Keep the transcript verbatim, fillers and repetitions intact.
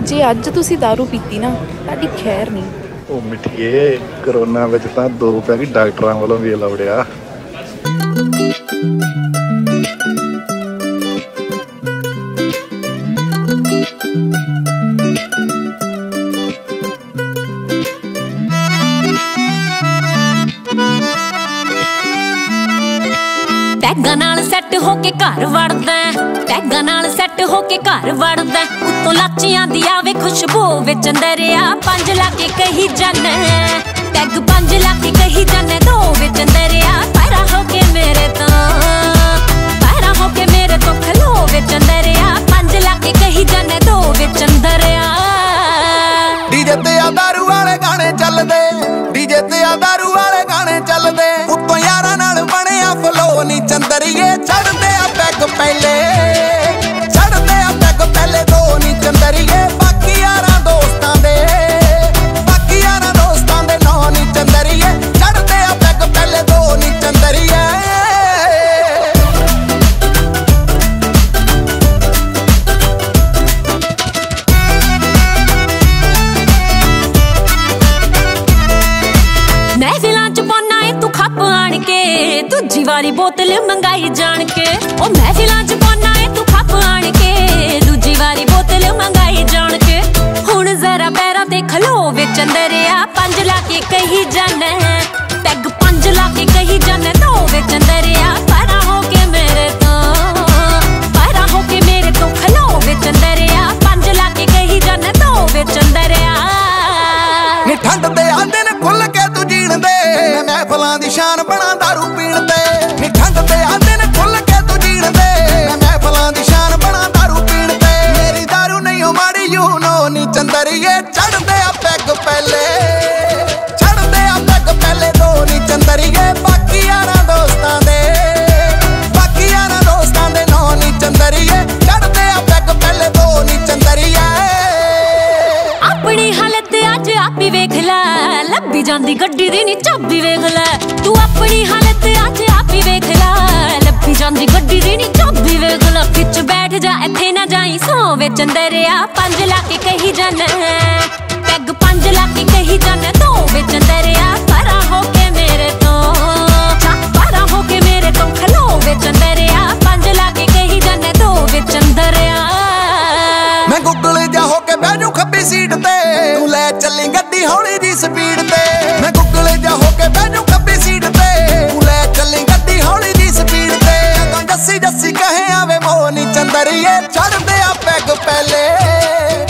जे अज तुसी दारू पीती ना ताडी खैर नहीं। ओ मिठिए कोरोना विच तां दो पैग डॉक्टरां वालों भी अलाउडिया। टैगा नाल सैट होके घर वड़दा, टैगा नाल सैट होके घर वड़दा, उत्तों लाचियां दी आवे खुशबू विच अंदरिया पंज लाके कही जाने, टैग पंज लाके कही जाने दो विच अंदरिया पैरा होके मेरे तो, पैरा होके मेरे तो खलो विच अंदरिया पंज लाके कही जाने दो विच अंदरिया। डीजे ते आ दारू वाले गाने चलदे, डीजे ते आ दारू वाले गाने चलदे, उत्तों यारां नाल बनिया फलो नी चंदरिए चढ़दे आ पैग पहले, चढ़दे आ पैग पहले दो नी चंदरिए बाकी यारां दोस्तां दे, बाकी यारां दोस्तां दे नौ नी चंदरिए चढ़दे आ पैग पहले दो नी चंदरिए। दूजी वारी बोतल मंगाई जान के, ओ महफिलां च पौना है तू खप आण के, दूजी वारी बोतल मंगाई जान के, हुण जरा पैरां ते खलो विच अंदरिया पंज लाके कही जाने, पैग पंज लाके कही जाने दो विच अंदरिया पैरा होके मेरे तो, पैरा होके मेरे तो खलो विच अंदरिया पंज लाके कही जाने दो विच अंदरिया। नी ठंड दे आंदे ने खुल के तू जीण दे, मैं महफिलां दी शान बना दारू पीण दे, नी ठंड दे आंदे ने खुल के तू जीण दे, मैं महफिलां दी शान बना दारू पीण दे, मेरी दारू नहीं ओ माड़ी यू नो नी चंदरिए चढ़दे आ पैग पहले, चढ़दे आ पैग पहले दो नी चंदरिए बाकी यारां दोस्तां दे, बाकी यारां दोस्तां दे नौ नी चंदरिए चढ़दे आ पैग पहले दो नी चंदरिए। अपनी हालत अज आप ही वेख लै, लब्भी जांदी गड्डी दी नी चाबी वेख लै, तू अपनी हालत अज आप ही वेख लै, लब्भी जांदी गड्डी दी नी चाबी वेख लै, खिच बैठ जा इत्थे ना जाई सौ विच अंदरिया पंज लाके कही जाने, पैग पंज लाके कही जाने दो विच अंदरिया परा होके मेरे तो, परा होके मेरे तो खलो विच अंदरिया पंज लाके कही जाने दो विच अंदरिया। मैं गुगल जा होके बैठू खब्बी सीट ते, तू ले चली गड्डी हौली दी स्पीड ते, मैं गुगल जा होके बैठू खब्बी सीट ते, तू ले चली गड्डी हौली दी स्पीड ते, अगों जस्सी जस्सी कहे आवे मोह नी चंदरिए चढ़दे आ पैग पहले।